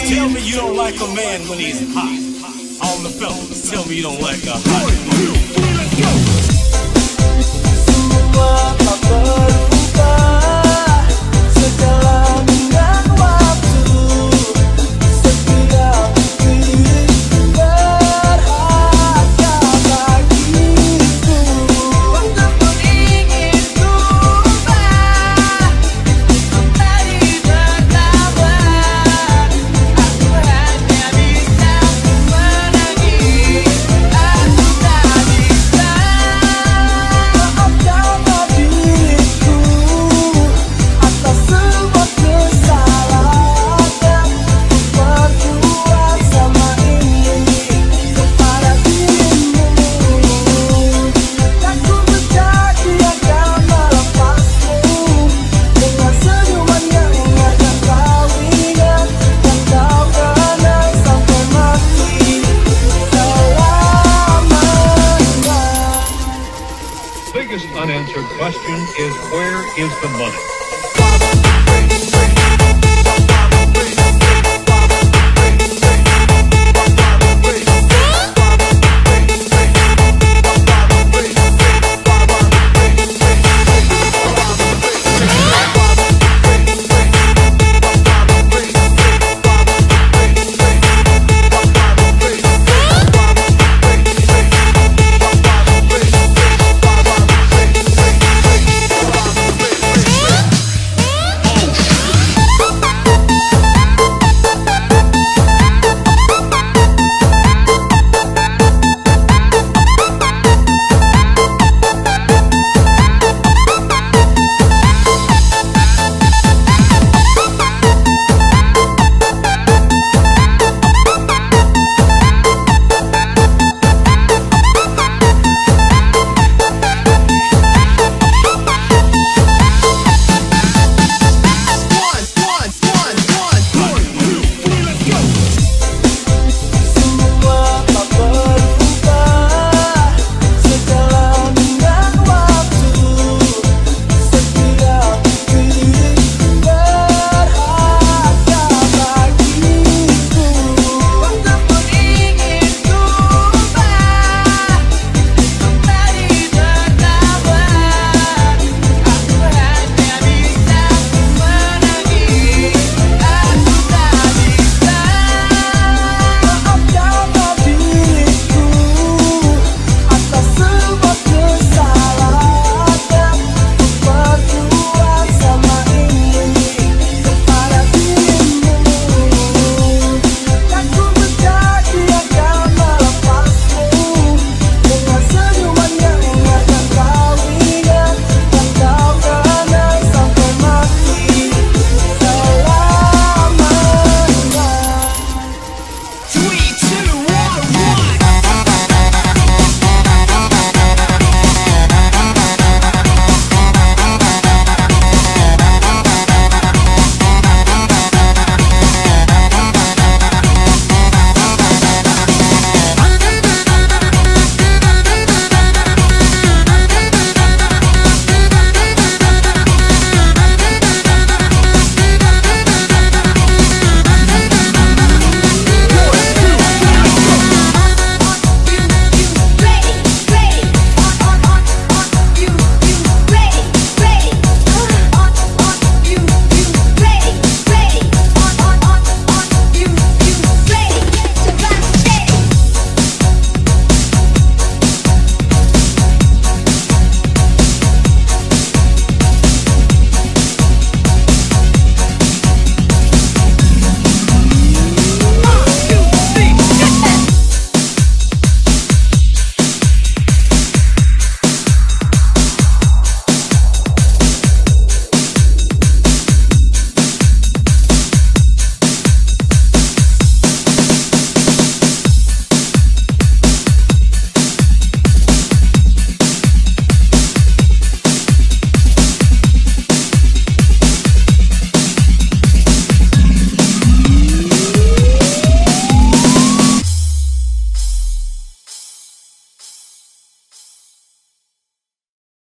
Tell me you don't like a man when he's hot. All the fellas, tell me you don't like a hot man. Let's go. Semua tak berubah sejalan dengan waktu. Setiap detik berharga bagiku. Waktu pun ingin berubah kembali berkawan. Aku hanya bisa menangis. Aku tak bisa. Maafkanlah diriku atas semua kesalahan yang ku perbuat selama ini kepada dirimu. Dan ku berjanji akan melepasmu dengan senyuman yang akan kau ingat dan kau kenang sampai mati selamanya. Biggest unanswered question is, where is the money?